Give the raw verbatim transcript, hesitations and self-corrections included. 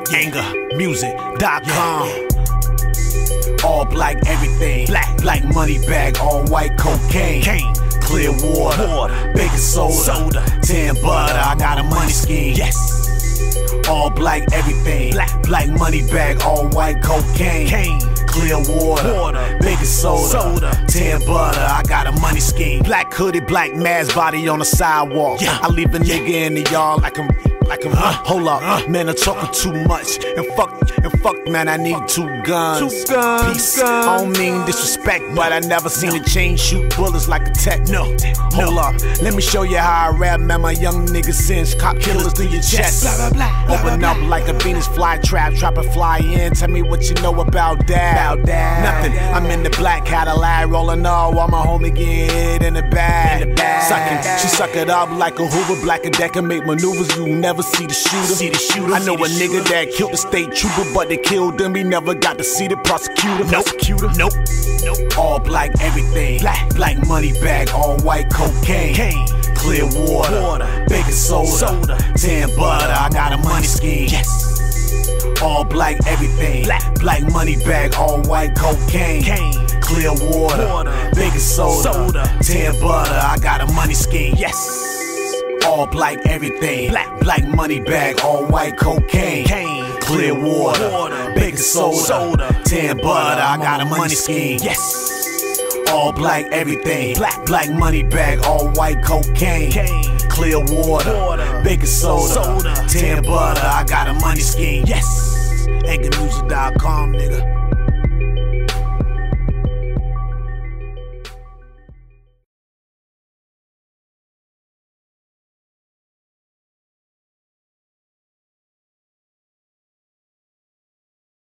anger music dot com. All black everything, black, black money bag, all white cocaine, cane, clear water, water, baking soda, soda, tan butter. I got a money scheme. Yes. All black everything, black, black money bag, all white cocaine, cane, clear water, water, baking soda, soda, tan butter. I got a money scheme. Black hoodie, black mask, body on the sidewalk. Yeah. I leave a nigga in the yard like I'm. Like I'm, uh, hold up, uh, man, I'm talking too much. And fuck, and fuck, man, I need two guns. Two guns, Peace. guns. I don't mean disrespect, but I never seen no. a chain shoot bullets like a tech. No, hold no. up, let me show you how I rap, man. My young niggas singe cop killers through your chest. Blah, blah, blah, Open blah, blah, up like a Venus fly trap, trap and fly in. Tell me what you know about that. About that. Nothing. I'm in the black Cadillac, rolling up while my homie get in the bag. In the bag. Sucking, she suck it up like a Hoover, black and deck and make maneuvers you never see the shooter. See the shooter. I know a nigga shooter. that killed the state trooper, but they killed him. He never got to see the prosecutor. Nope. Prosecutor. Nope. Nope. All black everything. Black. Black money bag, all white cocaine. Cane. Clear water. Water. Baking soda. Soda. Tan butter. I got a money scheme. Yes. All black everything. Black. Black money bag, all white cocaine. Cane. Clear water. Water. Baking soda. Soda. Tan butter. I got a money scheme. Yes. All black everything, black, black money bag, all white cocaine, cane, clear water, water, baking soda, soda, tan butter. I got a money scheme. Yes. All black everything, black, black money bag, all white cocaine, cane, clear water, water, baking soda, soda, tan butter. I got a money scheme. Yes. anger music dot com, nigga.